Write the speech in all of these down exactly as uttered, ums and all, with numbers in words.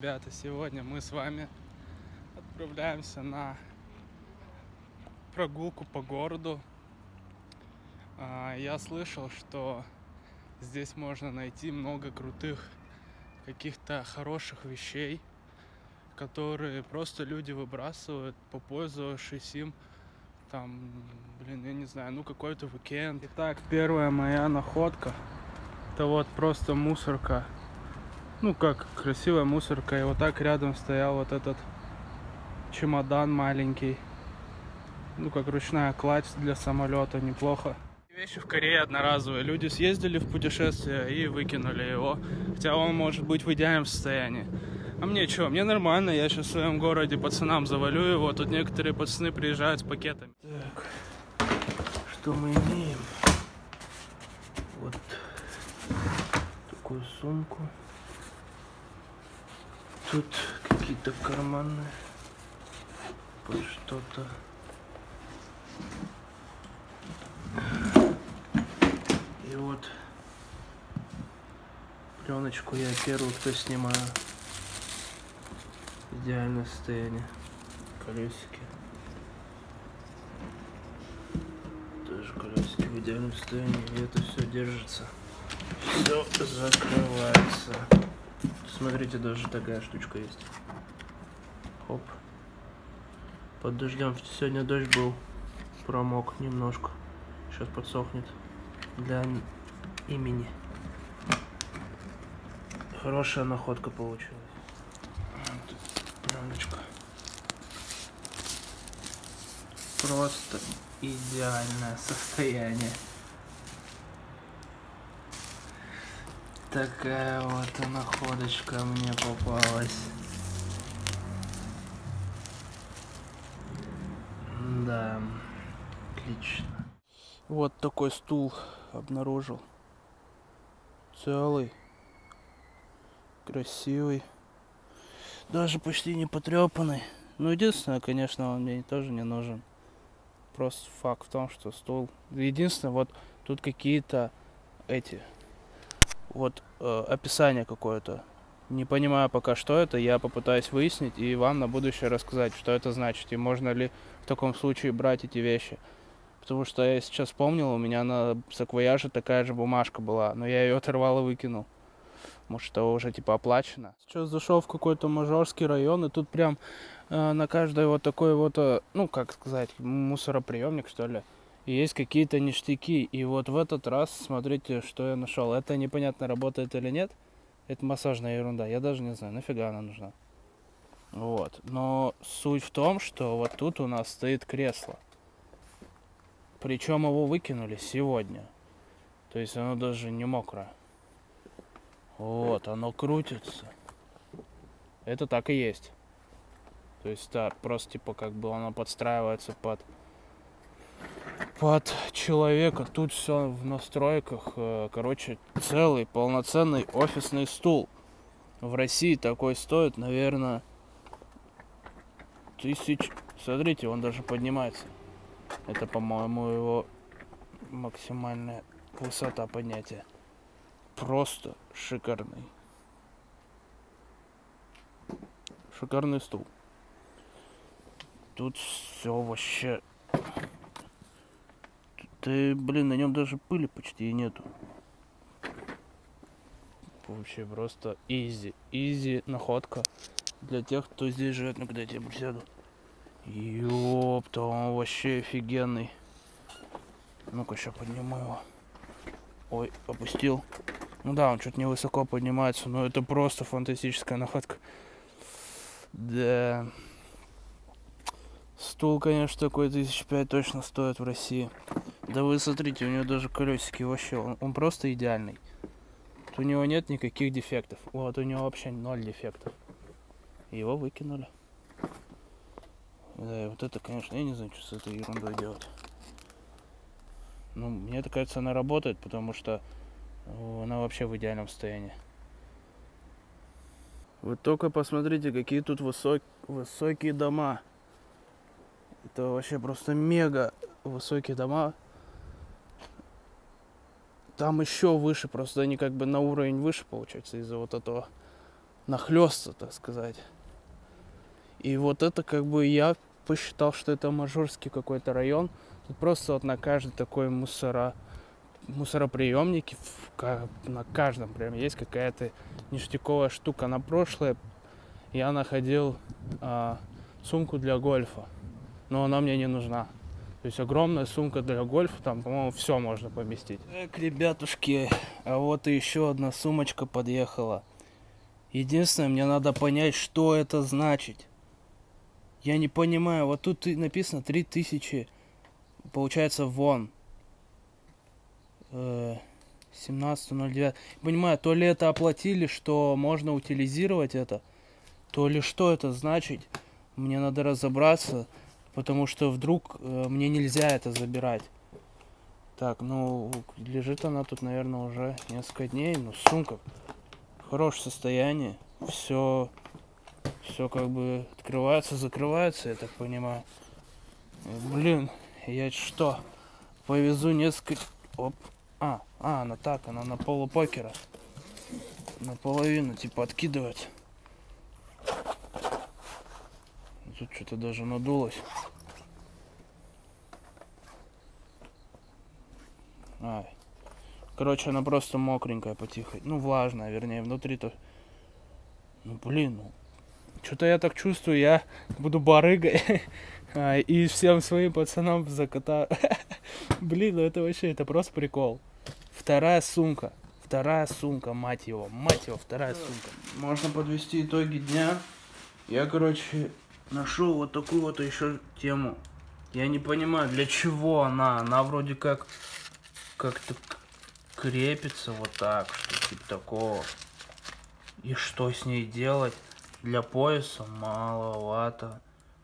Ребята, сегодня мы с вами отправляемся на прогулку по городу. Я слышал, что здесь можно найти много крутых каких-то хороших вещей, которые просто люди выбрасывают, попользовавшись им там, блин, я не знаю, ну какой-то уикенд. Итак, первая моя находка — это вот просто мусорка. Ну как, красивая мусорка. И вот так рядом стоял вот этот чемодан маленький. Ну как ручная кладь для самолета, неплохо. Вещи в Корее одноразовые. Люди съездили в путешествие и выкинули его. Хотя он может быть в идеальном состоянии. А мне что? Мне нормально. Я сейчас в своем городе пацанам завалю его. Тут некоторые пацаны приезжают с пакетами. Так, что мы имеем? Вот такую сумку. Тут какие-то карманы. Что-то. И вот пленочку я первый, кто снимаю. Идеальное состояние. Колесики. Тоже колесики в идеальном состоянии. И это все держится. Все закрывается. Смотрите, даже такая штучка есть. Хоп. Под дождем. Сегодня дождь был. Промок немножко. Сейчас подсохнет. Для имени. Хорошая находка получилась. Вот пленочка. Просто идеальное состояние. Такая вот находочка мне попалась. Да, отлично. Вот такой стул обнаружил. Целый. Красивый. Даже почти не потрепанный. Ну, единственное, конечно, он мне тоже не нужен. Просто факт в том, что стул... Единственное, вот тут какие-то эти... Вот э, описание какое-то. Не понимаю пока, что это. Я попытаюсь выяснить и вам на будущее рассказать, что это значит. И можно ли в таком случае брать эти вещи. Потому что я сейчас вспомнил, у меня на саквояже такая же бумажка была. Но я ее оторвал и выкинул. Может, это уже типа оплачено. Сейчас зашел в какой-то мажорский район. И тут прям э, на каждой вот такой вот, э, ну как сказать, мусороприемник, что ли. И есть какие-то ништяки. И вот в этот раз, смотрите, что я нашел. Это непонятно, работает или нет. Это массажная ерунда. Я даже не знаю, нафига она нужна. Вот. Но суть в том, что вот тут у нас стоит кресло. Причем его выкинули сегодня. То есть оно даже не мокрое. Вот, оно крутится. Это так и есть. То есть да, просто типа как бы оно подстраивается под... под человека. Тут все в настройках. Короче, целый полноценный офисный стул. В России такой стоит, наверное, тысяч. Смотрите, он даже поднимается. Это, по-моему, его максимальная высота поднятия. Просто шикарный. Шикарный стул. Тут все вообще... Ты, блин, на нем даже пыли почти и нету. Вообще просто изи. Изи находка для тех, кто здесь живет. Ну, когда я тебе сяду. Ёпта, он вообще офигенный. Ну-ка, сейчас подниму его. Ой, опустил. Ну да, он чуть не высоко поднимается, но это просто фантастическая находка. Да. Стул, конечно, такой тысяч пять точно стоит в России. Да вы смотрите, у него даже колесики вообще, он, он просто идеальный. У него нет никаких дефектов. Вот, у него вообще ноль дефектов. Его выкинули. Да, и вот это, конечно, я не знаю, что с этой ерундой делать. Ну, мне кажется, она работает, потому что она вообще в идеальном состоянии. Вы только посмотрите, какие тут высок... высокие дома. Это вообще просто мега высокие дома. Там еще выше, просто они как бы на уровень выше, получается, из-за вот этого нахлёста, так сказать. И вот это как бы я посчитал, что это мажорский какой-то район. Тут просто вот на каждый такой мусора, мусороприемнике, на каждом прям есть какая-то ништяковая штука. На прошлое я находил а, сумку для гольфа, но она мне не нужна. То есть огромная сумка для гольфа, там, по-моему, все можно поместить. Эх, ребятушки, а вот и еще одна сумочка подъехала. Единственное, мне надо понять, что это значит. Я не понимаю, вот тут написано три тысячи, получается, вон. семнадцатое ноль девятое. Понимаю, то ли это оплатили, что можно утилизировать это, то ли что это значит. Мне надо разобраться, потому что вдруг э, мне нельзя это забирать. Так, ну, лежит она тут, наверное, уже несколько дней. Ну, сумка в хорошем состоянии. Все, все как бы открывается, закрывается, я так понимаю. Блин, я что, повезу несколько... Оп. А, а, она так, она на полупокера. Наполовину, типа, откидывать. Тут что-то даже надулось. Ай. Короче, она просто мокренькая, потихо. Ну, влажная, вернее, внутри-то. Ну, блин, ну. Что-то я так чувствую, я буду барыгой. И всем своим пацанам закатаю. Блин, ну это вообще, это просто прикол. Вторая сумка. Вторая сумка, мать его. Мать его, вторая сумка. Можно подвести итоги дня. Я, короче, нашел вот такую вот еще тему. Я не понимаю, для чего она. Она вроде как как-то крепится вот так, что типа такого. И что с ней делать? Для пояса маловато.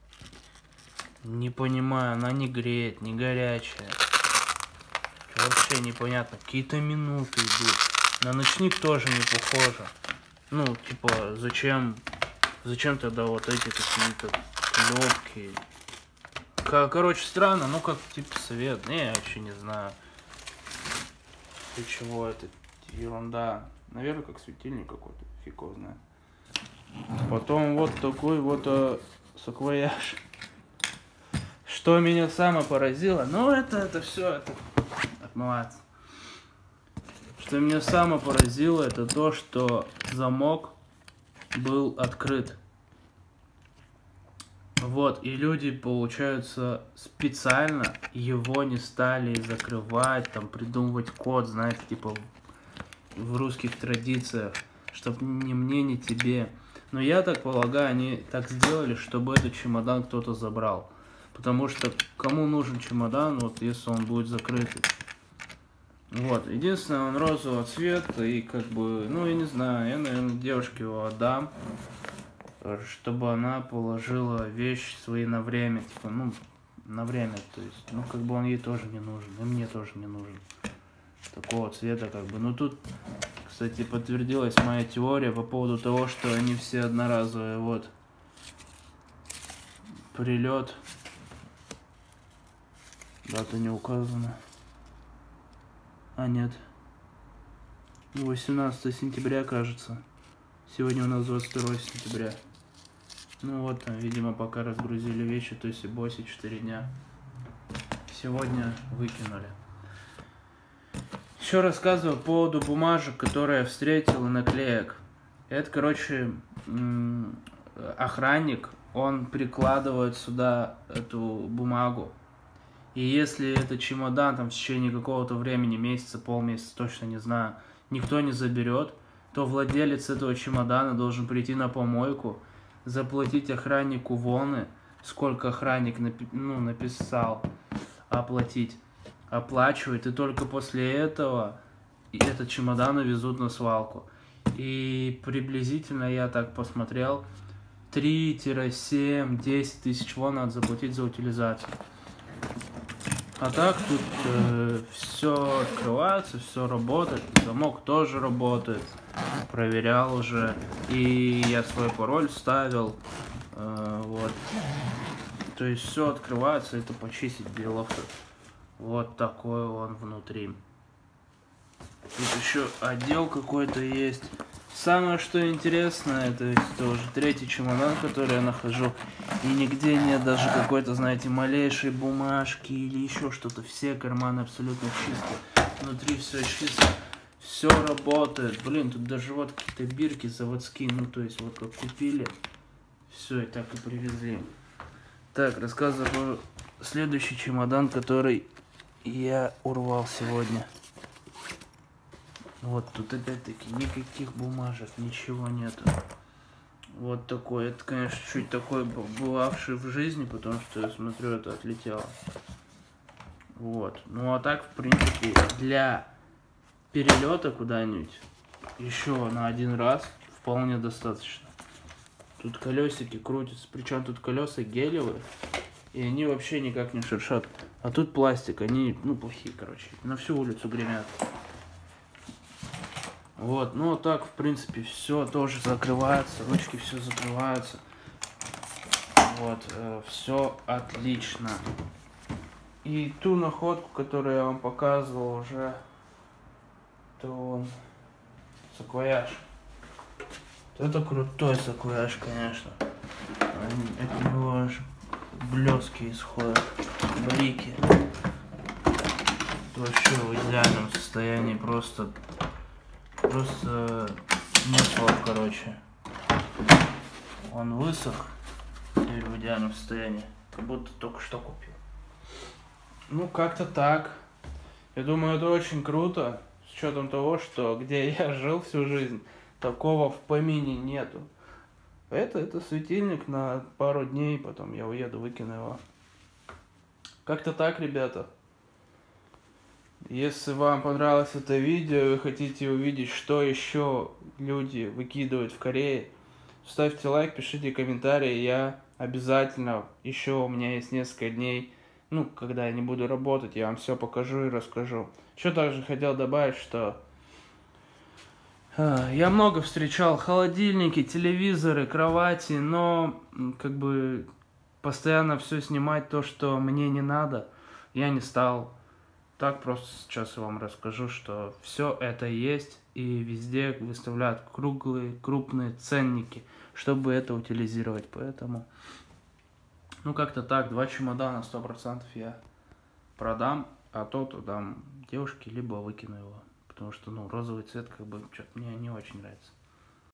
Не понимаю, она не греет, не горячая. Вообще непонятно. Какие-то минуты идут. На ночник тоже не похоже. Ну, типа, зачем... Зачем тогда вот эти какие-то клепки? Короче, странно, ну как типа совет. Не, я вообще не знаю. Для чего это? Ерунда. Наверное, как светильник какой-то. Фиг его знает. Потом вот такой вот э, саквояж. Что меня самое поразило? Ну, это, это все, это отмываться. Что меня самое поразило, это то, что замок был открыт. Вот, и люди, получается, специально его не стали закрывать, там, придумывать код, знаете, типа в русских традициях, чтобы ни мне, ни тебе. Но я так полагаю, они так сделали, чтобы этот чемодан кто-то забрал. Потому что кому нужен чемодан, вот если он будет закрытый. Вот, единственное, он розового цвета, и как бы, ну, я не знаю, я, наверное, девушке его отдам, чтобы она положила вещи свои на время, типа, ну, на время, то есть, ну, как бы он ей тоже не нужен, и мне тоже не нужен. Такого цвета, как бы, ну, тут, кстати, подтвердилась моя теория по поводу того, что они все одноразовые, вот, прилет, дата не указана. А, нет. восемнадцатое сентября, кажется. Сегодня у нас двадцать второе сентября. Ну вот, там, видимо, пока разгрузили вещи, то есть и боси четыре дня. Сегодня выкинули. Еще рассказываю по поводу бумажек, которые я встретил, и наклеек. Это, короче, охранник, он прикладывает сюда эту бумагу. И если этот чемодан там в течение какого-то времени, месяца, полмесяца, точно не знаю, никто не заберет, то владелец этого чемодана должен прийти на помойку, заплатить охраннику волны, сколько охранник напи ну, написал, оплатить, оплачивает, и только после этого этот чемодан увезут на свалку. И приблизительно, я так посмотрел, три-семь-десять тысяч вон надо заплатить за утилизацию. А так тут э, все открывается, все работает, замок тоже работает, проверял уже, и я свой пароль вставил, э, вот, то есть все открывается, это почистить делов-то, вот такой он внутри. Тут еще отдел какой-то есть, Самое что интересное, то есть это уже третий чемодан, который я нахожу, и нигде нет даже какой-то, знаете, малейшей бумажки или еще что-то. Все карманы абсолютно чистые, внутри все чисто, все работает. Блин, тут даже вот какие-то бирки заводские, ну то есть вот как купили, все и так и привезли. Так, рассказываю про следующий чемодан, который я урвал сегодня. Вот тут опять-таки никаких бумажек, ничего нету. Вот такой. Это, конечно, чуть такой бывавший в жизни, потому что я смотрю, это отлетело. Вот. Ну а так, в принципе, для перелета куда-нибудь еще на один раз вполне достаточно. Тут колесики крутятся, причем тут колеса гелевые, и они вообще никак не шуршат. А тут пластик, они, ну, плохие, короче, на всю улицу гремят. Вот, ну а так, в принципе, все тоже закрывается, ручки все закрываются. Вот, э, все отлично. И ту находку, которую я вам показывал уже, то он саквояж. Это крутой саквояж, конечно. От него аж блески исходят, блики. Это вообще в идеальном состоянии, просто... Просто нет слов, короче. Он высох, теперь в идеальном состоянии, как будто только что купил. Ну, как-то так. Я думаю, это очень круто, с учетом того, что где я жил всю жизнь, такого в помине нету. Это, это светильник на пару дней, потом я уеду, выкину его. Как-то так, ребята. Если вам понравилось это видео, и вы хотите увидеть, что еще люди выкидывают в Корее, ставьте лайк, пишите комментарии, я обязательно, еще у меня есть несколько дней, ну, когда я не буду работать, я вам все покажу и расскажу. Еще также хотел добавить, что э, я много встречал холодильники, телевизоры, кровати, но как бы постоянно все снимать то, что мне не надо, я не стал. Так просто сейчас я вам расскажу, что все это есть, и везде выставляют круглые, крупные ценники, чтобы это утилизировать. Поэтому, ну как-то так, два чемодана сто процентов я продам, а тот отдам девушке, либо выкину его. Потому что, ну, розовый цвет, как бы, что-то мне не очень нравится.